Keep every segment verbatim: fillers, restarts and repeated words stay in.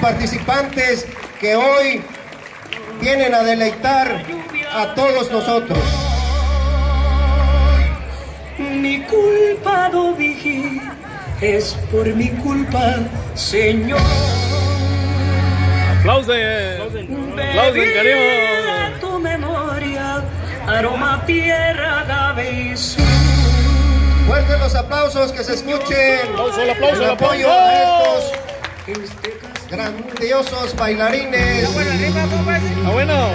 participantes que hoy vienen a deleitar a todos nosotros. Mi culpa, Dovigi, es por mi culpa, Señor. Aplausos, aplausos, cariño. Tu memoria, aroma, tierra, gabezo. Fuertes los aplausos, que se escuchen. Aplauso, el aplauso, el el apoyo aplauso. a estos grandiosos bailarines. Está bueno.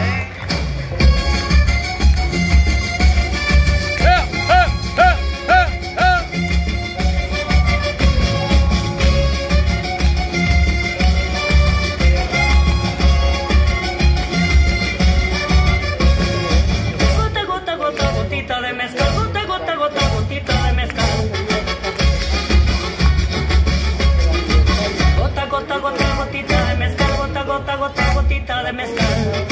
Gota, gota, gota, gotita de mezcal. Gota, gota, gota, gotita de mezcal. Gota, gota, gota, gotita de mezcal. Gota, gota, gota, gotita de mezcal.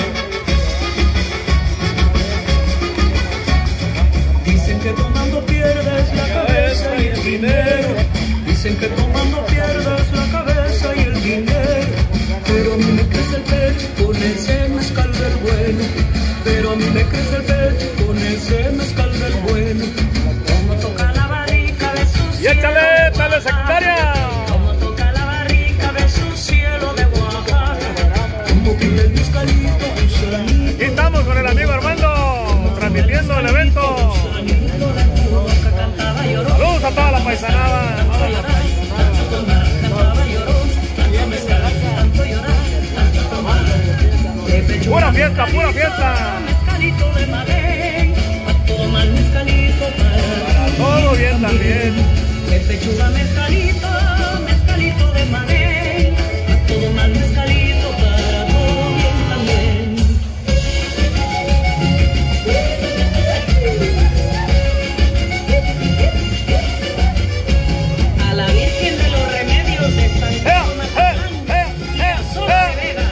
Dicen que tomando pierdes la cabeza y el dinero. Dicen que tomando pierdes la cabeza y el dinero. Pero a mí me crece el pecho con ese mezcal del bueno. Pero a mí me crece el pecho con ese mezcal del bueno. Como toca la barrica de su Y cielo échale, de dale, Oaxaca. secundaria. Como toca la barrica de su cielo de Oaxaca. Como pide el mezcalito, un solanito. Aquí estamos con el amigo Armando, transmitiendo el evento. Saludos a toda la paisanada. Pura fiesta, pura fiesta. Mezcalito de maguey, a tomar mezcalito para Todo bien también. de pechuga mezcalito, mezcalito de maguey, a tomar mezcalito para todo bien también. A la Virgen de los Remedios de San ¡Eh, Pedro eh, Mazatlán, eh, y a Sola de Vega.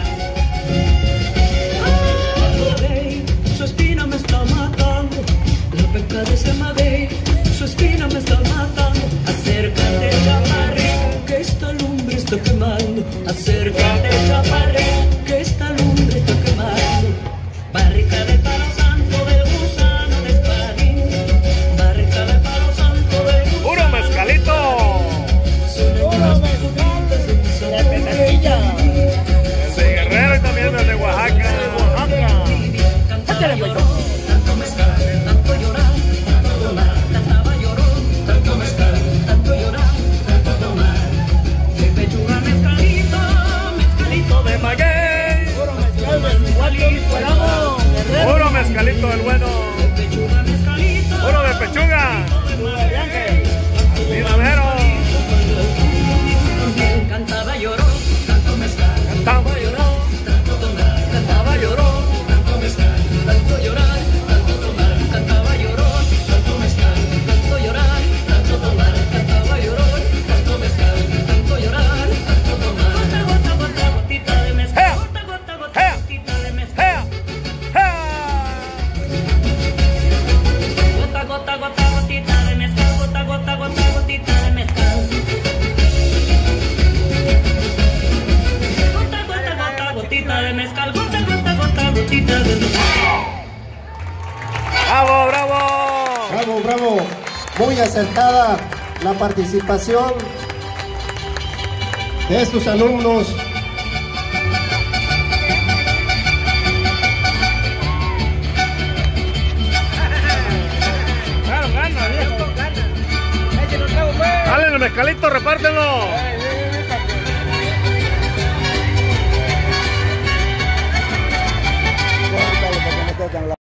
Ay, su espina me está matando, la peca de ese maguey, su espina me está matando. Acércate, chaparrito, que esta lumbre está quemando. Acércate, chaparrito, que esta lumbre está quemando. Barrica de palo santo de gusano de espadín, barrica de palo santo de gusano. Puro mezcalito. De Guerrero y también desde Oaxaca. Cantaba llorón, tanto mezcal, tanto llorar, tanto tomar. Cantaba llorón, tanto mezcal, tanto llorar, tanto tomar. De pechuga mezcalito, mezcalito de Maguey. puro mezcal del igualito, Puro mezcalito del bueno. de pechuga mezcalito, Puro de pechuga. Dinamero. cantaba llorón, tanto mezcal, Cantaba llorón, tanto tomar. Cantaba llorón, tanto mezcal, tanto llorar, tanto tomar. Cantaba llorón, tanto mezcal, tanto llorar, tanto tomar. Cantaba llorón, tanto mezcal, tanto llorar, tanto tomar. Gota, gota, gota, gotita de mezcal. Gota, gota, gota, gotita de mezcal. Gota, gota, gota, gotita de mezcal. Gota, gota, gota, gotita de mezcal. Gota, gota, gota, gotita de mezcal. Gota, gota, gota, gotita de mezcal. Bravo, bravo. Bravo, bravo. Muy acertada la participación de estos alumnos. Claro, gana, viejo, gana. Dale el mezcalito, repártelo.